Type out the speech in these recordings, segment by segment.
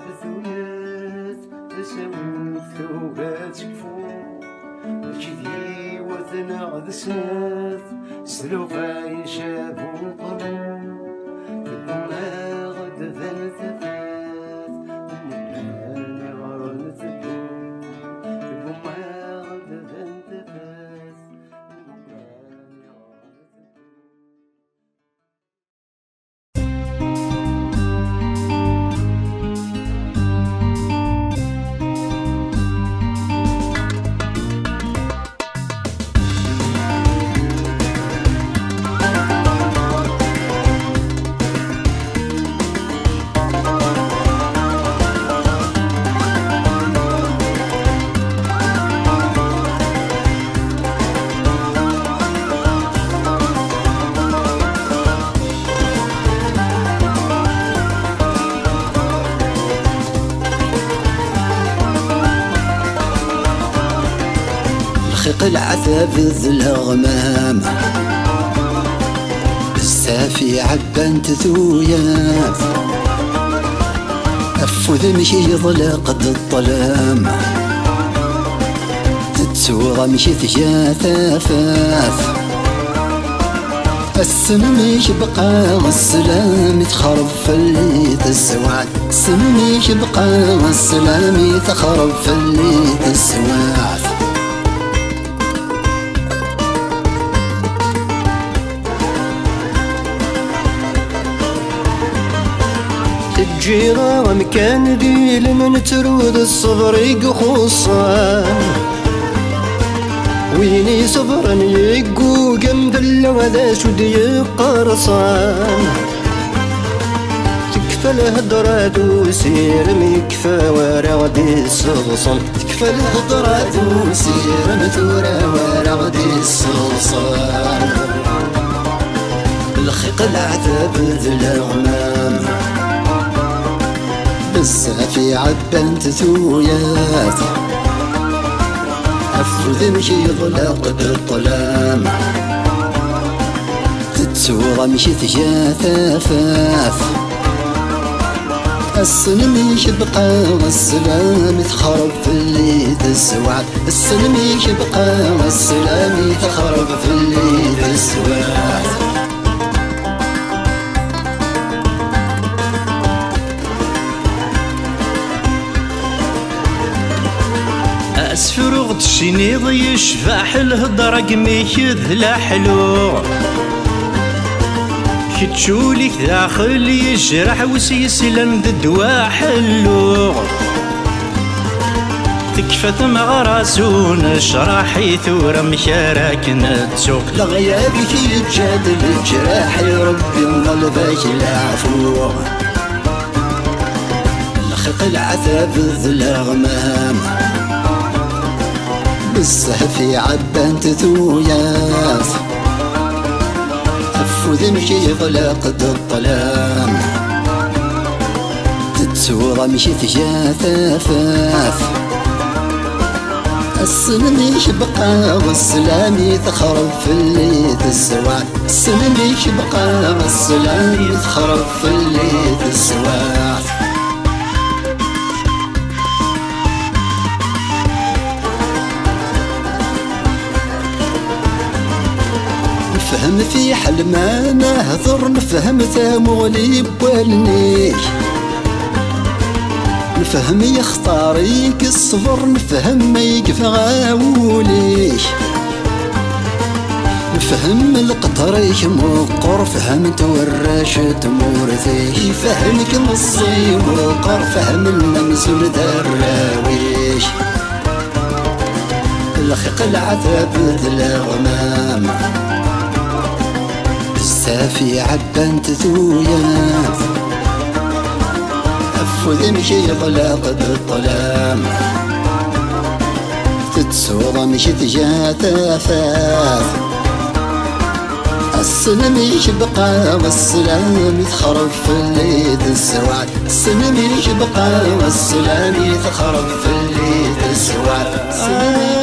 ثويات تساوي ثوبات كفو كذي وثنا غد سنات سلوفا يشابو قلو تبما غد ذن ثبات تبما غرن ثبو تبما غد ذن ثبات خيق العذاب ذي الغمام بالسافي عبان تثويات أفوذ مشي يضلق الظلام تتسوغ مشي ثجاث أفاث السميش بقى والسلام تخرب في اللي تسوعد السميش بقى والسلام تخرب في اللي تسوعد الجيرة مكان ديل من ترود الصبر يقخصان ويني صبرا يقو جنب اللوذا شد يقرصان تكفى الهدرات وسير ميكفى ورغد الصلصان تكفى الهدرات وسير مثورة ورغد الصلصان الخيق العذاب ذي الغمام بالسافي عبان تثويات أفوذ مشي يضلق بالظلام تتسوغ مشي ثجاث أفاث السلم يشبقى والسلام تخرب في اللي تسوعد السلم يشبقى والسلام تخرب في اللي تسوعد أسفر غد الشنيض يشفح الهضرة قميك ذلا حلو كتشوليك داخل يجرح وسيسلم ذدوا حلو تكفى ثمغراسون اشرحي ثورة مشارك نتسوق لغيابك يتجادل جراحي ربي نظل باك العفو لخيق العذاب ذي الغمام بالسهفي عبان تثويات أفوذ مشي يضلق الظلام تتسوغ مشي ثجاث أفاث السلم يشبقى والسلام تخرب في اللي تسوعد السلم يشبقى والسلام تخرب في اللي تسوعد نفهم في حل ما نهضر نفهم ثمغلي بوالنيك نفهم يختاريك الصبر نفهم ما يقف غاوليك نفهم القطر يمقر فهمت وراشة مورثيك يفهمك نصي وقر فهم الممزول دراويش الخيق العذاب ذي الغمام بالسافي عبان تثويات أفوذ مشي يضلق بالظلام تتسوغ مشي ثجاث أفاث السلم يشبقى والسلام يتخرب في اللي تسوعد السلم يشبقى والسلام يتخرب في اللي تسوعد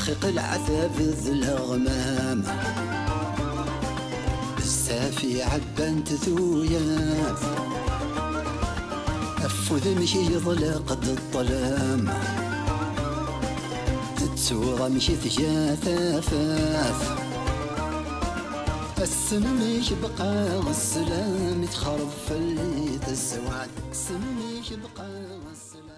خيق العذاب ذي الغمام السافي عبان تذويات أفوذ مشي يضلق قد الظلام تتسوغ مشي ثجاث ثاث السميش بقى والسلام يتخرب في اللي تسوعد السميش بقى والسلام